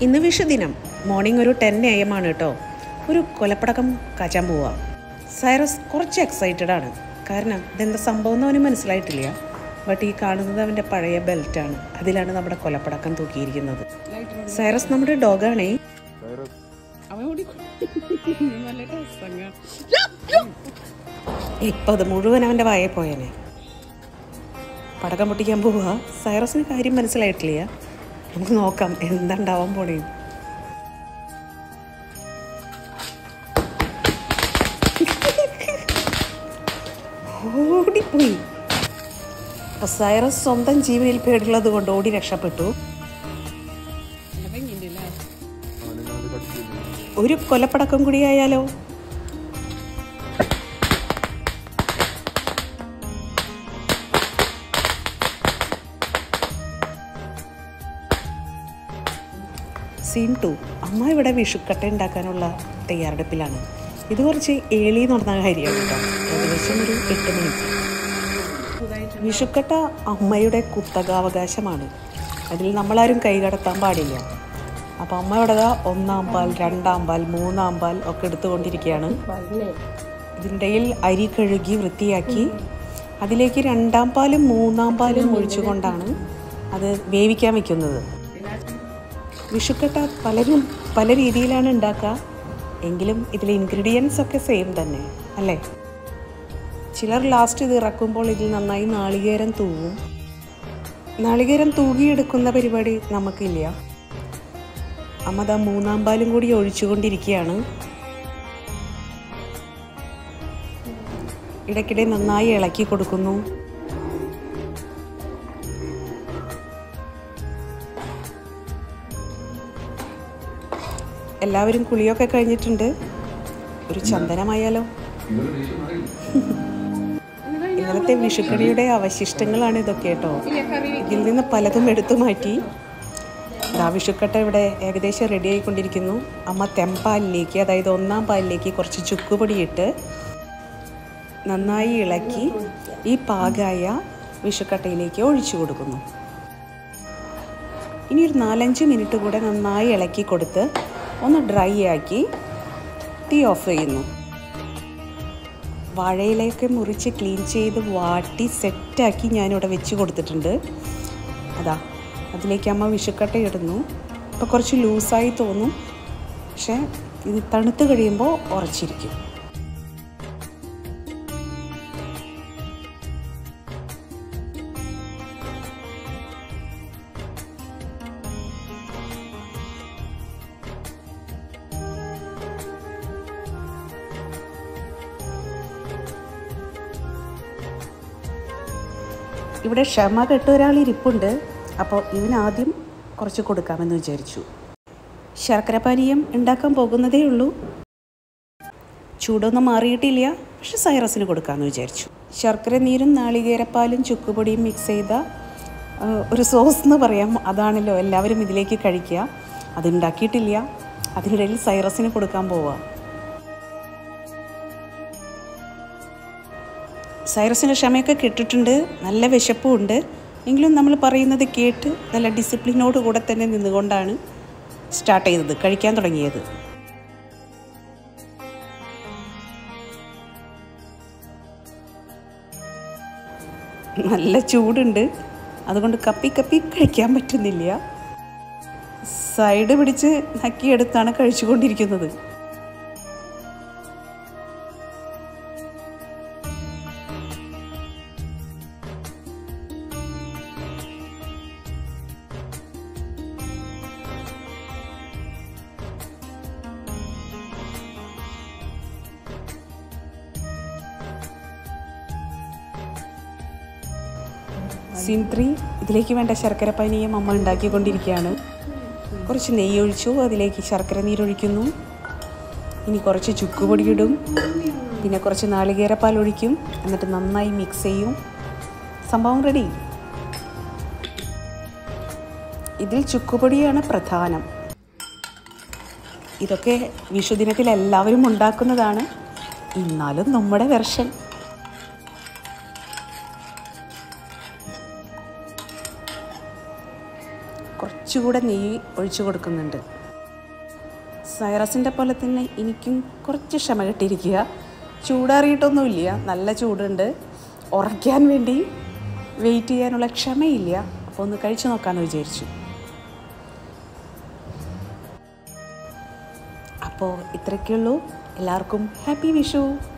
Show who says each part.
Speaker 1: ഇന്ന് വിഷുദിനം മോർണിംഗ് ഒരു 10 AM ആണ് കേട്ടോ. ഒരു കൊലപ്പടക്കം കാച്ചാൻ പോവുക. സൈറസ് കുറച്ച് എക്സൈറ്റഡ് ആണ്. കാരണം ഇതെന്താ സംഭവം എന്ന് അവന് മനസ്സിലായിട്ടില്ല. ബട്ട് ഈ കാണുന്നത് അവൻ്റെ പഴയ ബെൽറ്റാണ്. അതിലാണ് നമ്മുടെ കൊലപ്പടക്കം തൂക്കിയിരിക്കുന്നത്. സൈറസ് നമ്മുടെ ഡോഗാണേ. ഇപ്പം അത് മുഴുവൻ അവൻ്റെ വായെ പോയനെ. പടക്കം പൊട്ടിക്കാൻ പോവുക. സൈറസിന് കാര്യം മനസ്സിലായിട്ടില്ല. നമുക്ക് നോക്കാം എന്താ ഉണ്ടാവാൻ പോണേ. ഓടിപ്പോയി. സൈറസ് സ്വന്തം ജീവനിൽ പേടുള്ളത് കൊണ്ട് ഓടി രക്ഷപ്പെട്ടു. ഒരു കൊലപ്പടക്കം കൂടിയായാലോ? സീൻ 2. അമ്മ ഇവിടെ വിഷുക്കട്ട ഉണ്ടാക്കാനുള്ള തയ്യാറെടുപ്പിലാണ്. ഇത് കുറച്ച് ഏളി നടന്ന കാര്യമാണ് കേട്ടോ. ഏകദേശം ഒരു 8 മണി. വിഷുക്കട്ട അമ്മയുടെ കുത്തകാവകാശമാണ്. അതിൽ നമ്മളാരും കൈകടത്താൻ പാടില്ല. അപ്പോൾ അമ്മ ഇവിടെ 1-ാം പാൽ, 2-ാം പാൽ, 3-ാം പാൽ ഒക്കെ എടുത്തുകൊണ്ടിരിക്കുകയാണ്. ഇതിനിടയിൽ അരി കഴുകി വൃത്തിയാക്കി അതിലേക്ക് 2-ാം പാലും 3-ാം പാലും ഒഴിച്ചുകൊണ്ടാണ് അത് വേവിക്കാൻ വയ്ക്കുന്നത്. വിഷുക്കട്ട പലരും പല രീതിയിലാണ് ഉണ്ടാക്കുക. എങ്കിലും ഇതിൽ ഇൻഗ്രീഡിയൻസ് ഒക്കെ സെയിം തന്നെ അല്ലേ? ചിലർ ലാസ്റ്റ് ഇത് ഇറക്കുമ്പോൾ ഇതിൽ നന്നായി നാളികേരം തൂവും. നാളികേരം തൂകിയെടുക്കുന്ന പരിപാടി നമുക്കില്ല. അമ്മ ദാ 3-ാം പാലും കൂടി ഒഴിച്ചുകൊണ്ടിരിക്കുകയാണ്. ഇടയ്ക്കിടെ നന്നായി ഇളക്കി കൊടുക്കുന്നു. എല്ലാവരും കുളിയൊക്കെ കഴിഞ്ഞിട്ടുണ്ട്. ഒരു ചന്ദനമായാലോ? ഇന്നലത്തെ വിഷുക്കണിയുടെ അവശിഷ്ടങ്ങളാണ് ഇതൊക്കെ കേട്ടോ. ഇതിൽ നിന്ന് പലതും എടുത്തു മാറ്റി. വിഷുക്കട്ട ഇവിടെ ഏകദേശം റെഡി ആയിക്കൊണ്ടിരിക്കുന്നു. അമ്മ തെമ്പാലിലേക്ക്, അതായത് 1-ാം പാലിലേക്ക് കുറച്ച് ചുക്കുപൊടിയിട്ട് നന്നായി ഇളക്കി ഈ പാകായ വിഷുക്കട്ടയിലേക്ക് ഒഴിച്ചു കൊടുക്കുന്നു. ഇനി ഒരു 4-5 മിനിറ്റ് കൂടെ നന്നായി ഇളക്കി കൊടുത്ത് ഒന്ന് ഡ്രൈ ആക്കി തീ ഓഫ് ചെയ്യുന്നു. വാഴയിലേക്ക് മുറിച്ച് ക്ലീൻ ചെയ്ത് വാട്ടി സെറ്റാക്കി ഞാനിവിടെ വെച്ച് കൊടുത്തിട്ടുണ്ട്. അതിലേക്ക് അമ്മ വിഷുക്കട്ട ഇടുന്നു. ഇപ്പോൾ കുറച്ച് ലൂസായി തോന്നും, പക്ഷേ ഇത് തണുത്ത് കഴിയുമ്പോൾ ഉറച്ചിരിക്കും. ഇവിടെ ക്ഷമ കെട്ട ഒരാൾ ഇരിപ്പുണ്ട്. അപ്പോൾ ഇവനാദ്യം കുറച്ച് കൊടുക്കാമെന്ന് വിചാരിച്ചു. ശർക്കര പാനീയം ഉണ്ടാക്കാൻ പോകുന്നതേ ഉള്ളൂ. ചൂടൊന്നും മാറിയിട്ടില്ല, പക്ഷെ സൈറസിന് കൊടുക്കാമെന്ന് വിചാരിച്ചു. ശർക്കര നീരും നാളികേരപ്പാലും ചുക്കുപൊടിയും മിക്സ് ചെയ്ത ഒരു സോസ് എന്ന് പറയാം. അതാണല്ലോ എല്ലാവരും ഇതിലേക്ക് കഴിക്കുക. അതുണ്ടാക്കിയിട്ടില്ല. അതിനിടയിൽ സൈറസിന് കൊടുക്കാൻ പോവുക. സൈറസിന് ക്ഷമയൊക്കെ കിട്ടിയിട്ടുണ്ട്. നല്ല വിശപ്പും ഉണ്ട്. എങ്കിലും നമ്മൾ പറയുന്നത് കേട്ട് നല്ല ഡിസിപ്ലിനോട് കൂടെ തന്നെ നിന്നുകൊണ്ടാണ് സ്റ്റാർട്ട് ചെയ്തത്, കഴിക്കാൻ തുടങ്ങിയത്. നല്ല ചൂടുണ്ട്, അതുകൊണ്ട് കപ്പി കപ്പി കഴിക്കാൻ പറ്റുന്നില്ല. സൈഡ് പിടിച്ച് നക്കിയെടുത്താണ് കഴിച്ചുകൊണ്ടിരിക്കുന്നത്. സീൻ 3. ഇതിലേക്ക് വേണ്ട ശർക്കര പാനീയം അമ്മ ഉണ്ടാക്കിക്കൊണ്ടിരിക്കുകയാണ്. കുറച്ച് നെയ്യ് ഒഴിച്ചു, അതിലേക്ക് ശർക്കര നീരൊഴിക്കുന്നു. ഇനി കുറച്ച് ചുക്കുപൊടി ഇടും, പിന്നെ കുറച്ച് നാളികേരപ്പാൽ ഒഴിക്കും. എന്നിട്ട് നന്നായി മിക്സ് ചെയ്യും. സംഭവം റെഡി. ഇതിൽ ചുക്കുപൊടിയാണ് പ്രധാനം. ഇതൊക്കെ വിഷുദിനത്തിൽ എല്ലാവരും ഉണ്ടാക്കുന്നതാണ്. എന്നാലും നമ്മുടെ വെർഷൻ. കുറച്ചുകൂടെ നെയ്യ് ഒഴിച്ചു കൊടുക്കുന്നുണ്ട്. സൈറസിൻ്റെ പോലെ തന്നെ എനിക്കും കുറച്ച് ക്ഷമ കിട്ടിയിരിക്കുക. ചൂടാറിയിട്ടൊന്നുമില്ല, നല്ല ചൂടുണ്ട്. ഉറയ്ക്കാൻ വേണ്ടി വെയിറ്റ് ചെയ്യാനുള്ള ക്ഷമയില്ല. അപ്പോൾ ഒന്ന് കഴിച്ചു നോക്കാമെന്ന് വിചാരിച്ചു. അപ്പോൾ ഇത്രയൊക്കെയുള്ളൂ. എല്ലാവർക്കും ഹാപ്പി വിഷു.